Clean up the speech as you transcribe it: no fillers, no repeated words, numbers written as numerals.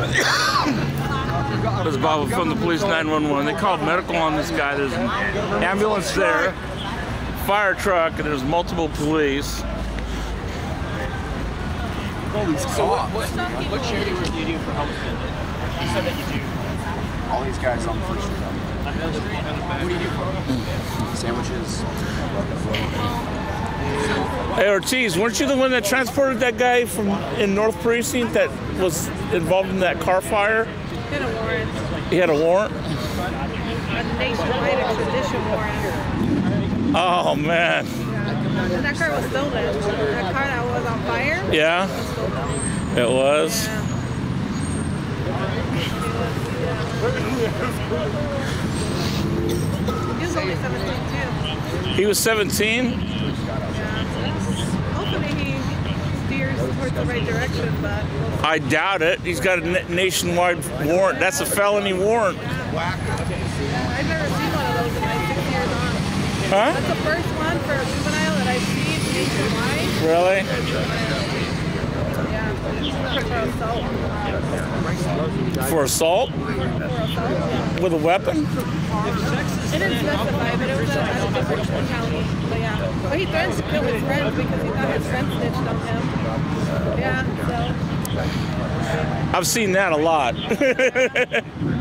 This is Bob from the police 911. They called medical on this guy. There's an ambulance there, fire truck, and there's multiple police. So what charity work do you do for Homestead? You said that you do. All these guys on the first street. What do you do for them? Sandwiches. Hey Ortiz, weren't you the one that transported that guy from in North Precinct that was involved in that car fire? He had a warrant. He had a warrant? A nationwide extradition warrant. Oh man. And that car was stolen. That car that was on fire? Yeah? It was? Yeah. He was only 17 too. He was 17? Yeah. Hopefully he steers towards the right direction, but I doubt it. He's got a nationwide warrant. That's a felony warrant. I've never seen one of those in my 6 years on. Huh? That's the first one for a juvenile that I've seen nationwide. Really? Yeah. For assault. For assault? With a weapon? It didn't specify, but it was at a different county. But yeah. But he threatened to kill his friends because he thought his friend snitched on him. Yeah, so. I've seen that a lot.